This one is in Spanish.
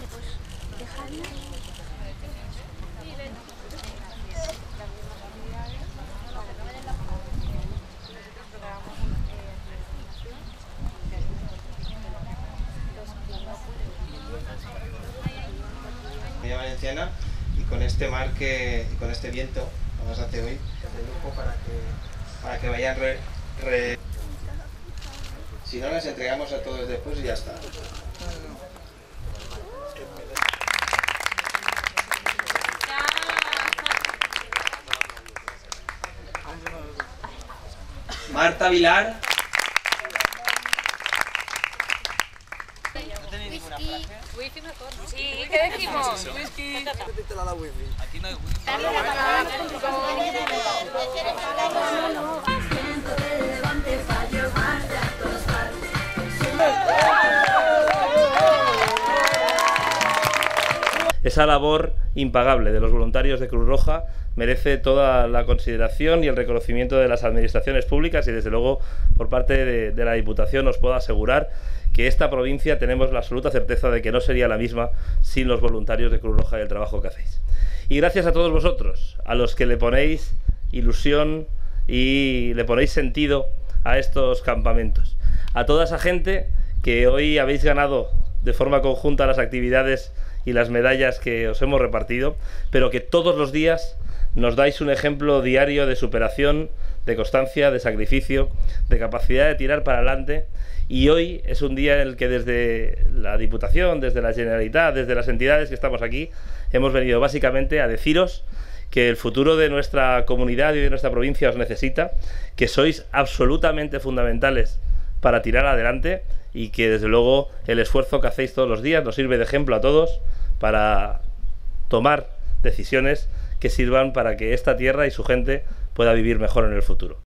Valenciana, y con este mar y con este viento que nos hace hoy de lujo para que vayan si no, les entregamos a todos después y ya está. Marta Vilar. Wifi mejor. Sí, ¿qué decimos? Whisky. Repítela la wifi. Aquí no hay wifi. Esa labor impagable de los voluntarios de Cruz Roja merece toda la consideración y el reconocimiento de las administraciones públicas, y desde luego por parte de la Diputación os puedo asegurar que esta provincia tenemos la absoluta certeza de que no sería la misma sin los voluntarios de Cruz Roja y el trabajo que hacéis. Y gracias a todos vosotros, a los que le ponéis ilusión y le ponéis sentido a estos campamentos. A toda esa gente que hoy habéis ganado de forma conjunta las actividades y las medallas que os hemos repartido, pero que todos los días nos dais un ejemplo diario de superación, de constancia, de sacrificio, de capacidad de tirar para adelante. Y hoy es un día en el que desde la Diputación, desde la Generalitat, desde las entidades que estamos aquí, hemos venido básicamente a deciros que el futuro de nuestra comunidad y de nuestra provincia os necesita, que sois absolutamente fundamentales para tirar adelante, y que desde luego el esfuerzo que hacéis todos los días nos sirve de ejemplo a todos para tomar decisiones que sirvan para que esta tierra y su gente pueda vivir mejor en el futuro.